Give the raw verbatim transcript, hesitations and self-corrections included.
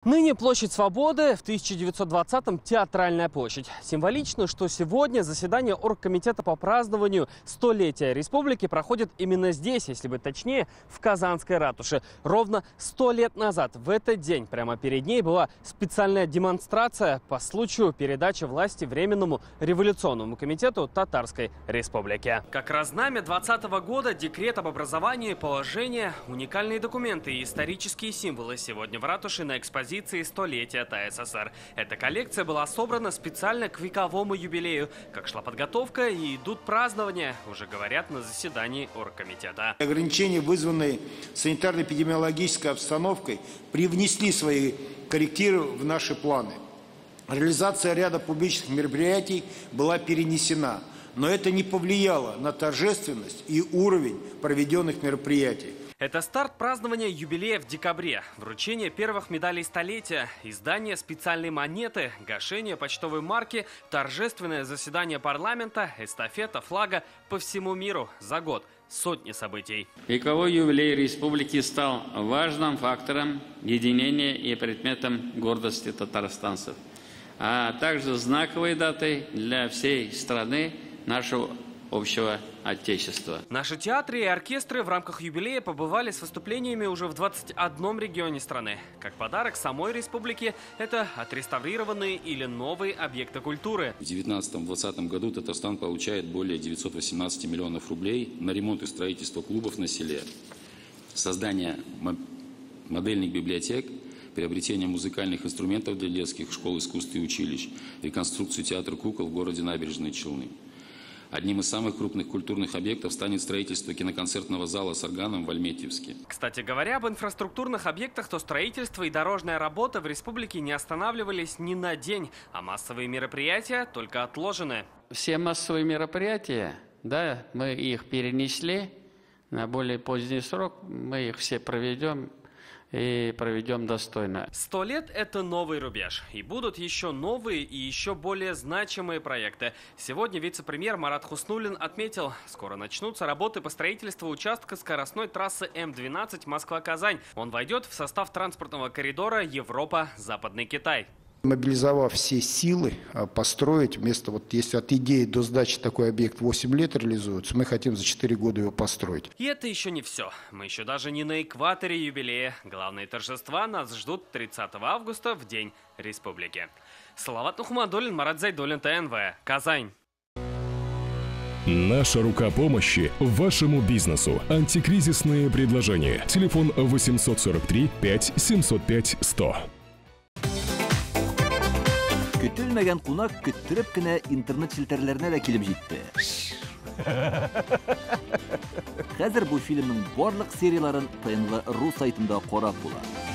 Ныне площадь Свободы, в тысяча девятьсот двадцатом театральная площадь. Символично, что сегодня заседание оргкомитета по празднованию столетия республики проходит именно здесь, если быть точнее, в Казанской ратуше. Ровно сто лет назад, в этот день, прямо перед ней была специальная демонстрация по случаю передачи власти Временному революционному комитету Татарской республики. Как раз знамя двадцатого года, декрет об образовании, положение, уникальные документы и исторические символы сегодня в ратуше на экспозиции столетия ТССР. Эта коллекция была собрана специально к вековому юбилею. Как шла подготовка и идут празднования, уже говорят на заседании оргкомитета. Ограничения, вызванные санитарно-эпидемиологической обстановкой, привнесли свои коррективы в наши планы. Реализация ряда публичных мероприятий была перенесена, но это не повлияло на торжественность и уровень проведенных мероприятий. Это старт празднования юбилея в декабре, вручение первых медалей столетия, издание специальной монеты, гашение почтовой марки, торжественное заседание парламента, эстафета флага по всему миру за год. Сотни событий. Вековой юбилей республики стал важным фактором единения и предметом гордости татарстанцев, а также знаковой датой для всей страны нашего общего отечества. Наши театры и оркестры в рамках юбилея побывали с выступлениями уже в двадцати одном регионе страны. Как подарок самой республике, это отреставрированные или новые объекты культуры. В девятнадцатом-двадцатом году Татарстан получает более девятисот восемнадцати миллионов рублей на ремонт и строительство клубов на селе, создание модельных библиотек, приобретение музыкальных инструментов для детских школ, искусств и училищ, реконструкцию театра кукол в городе Набережные Челны. Одним из самых крупных культурных объектов станет строительство киноконцертного зала с органом в Альметьевске. Кстати говоря, об инфраструктурных объектах, то строительство и дорожная работа в республике не останавливались ни на день, а массовые мероприятия только отложены. Все массовые мероприятия, да, мы их перенесли на более поздний срок, мы их все проведем и проведем достойно. Сто лет – это новый рубеж. И будут еще новые и еще более значимые проекты. Сегодня вице-премьер Марат Хуснуллин отметил, скоро начнутся работы по строительству участка скоростной трассы М двенадцать Москва-Казань. Он войдет в состав транспортного коридора Европа-Западный Китай. Мобилизовав все силы, построить вместо, вот если от идеи до сдачи такой объект восемь лет реализуется, мы хотим за четыре года его построить. И это еще не все. Мы еще даже не на экваторе юбилея. Главные торжества нас ждут тридцатого августа в День Республики. Салават Нухмадуллин, Марат Зайдуллин, ТНВ, Казань. Наша рука помощи вашему бизнесу. Антикризисные предложения. Телефон восемьсот сорок три пять семьсот пять сто. Көтелмәгән кунак көттүреп кенә интернет челтәрләренә дә килеп җитте. Хәзер бу фильмның барлык серияларын ТНВ.ру сайтында карап була.